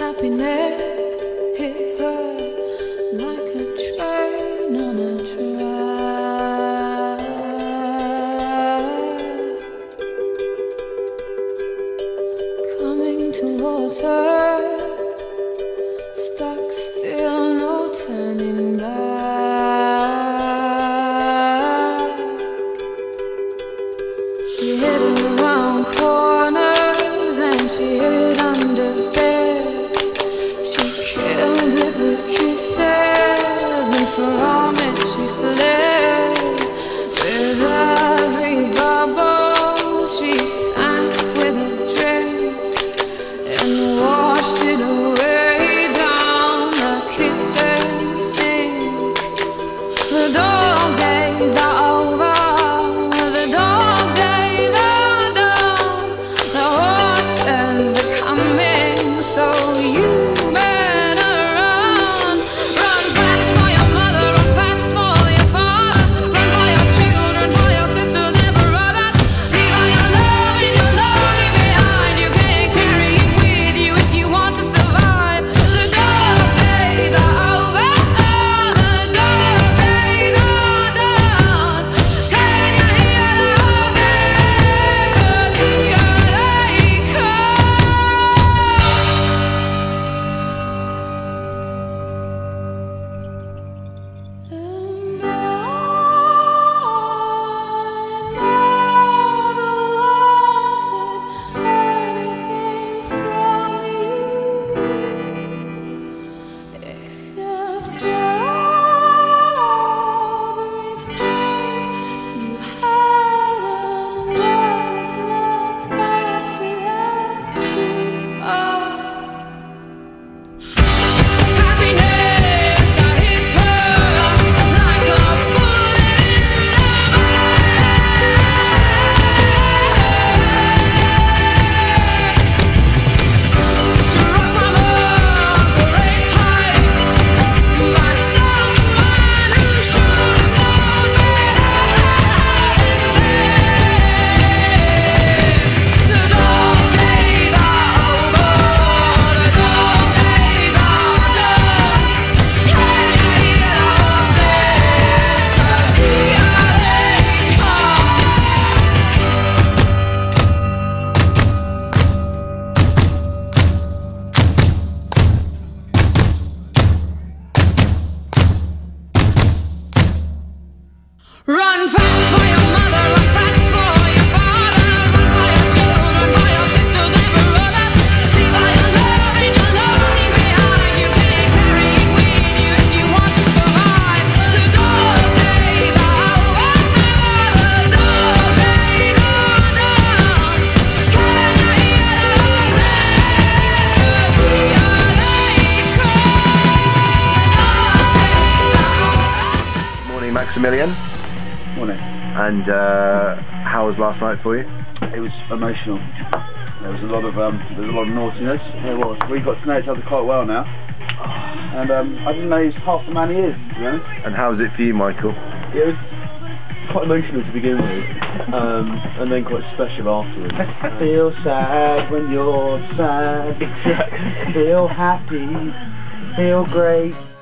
Happiness hit her like a train on a track, coming towards her, stuck still, no turning back. She hid around corners and she hid under beds. She killed it with kisses, and from it she fled. With every bubble she sank with a drink and washed it away down the kitchen sink. The dog days are over, the dog days are done. The horses are coming, so you better run. Run fast for your mother, run fast for your father, run for your children, for your sisters and brothers. Leave all your love and your longing behind. You can't carry it with you if you want to survive. The dog days are over, the dog days are done. Can you hear the horses? 'Cause here they come. And I never wanted anything from you except everything you had and what was left after that too. Happiness, I hit her like a bullet in the back. Struck from a great height by someone who should have known better. The dog days are over, the dog days are done. Can you hear the horses? 'Cause here they come. Run fast for your mother, run fast for your father, run for your children, for your sisters and brothers. Leave all your love and your longing behind. You can't carry it with you if you want to survive. The dog days are over, the dog days are done. Can you hear the horses? 'Cause here they come. Morning, Maximilian. Morning. And how was last night for you? It was emotional. There was a lot of naughtiness. There was. We got to know each other quite well now, and I didn't know he's half the man he is, to be honest. And how was it for you, Michael? It was quite emotional to begin with, and then quite special afterwards. Feel sad when you're sad. Exactly. Feel happy. Feel great.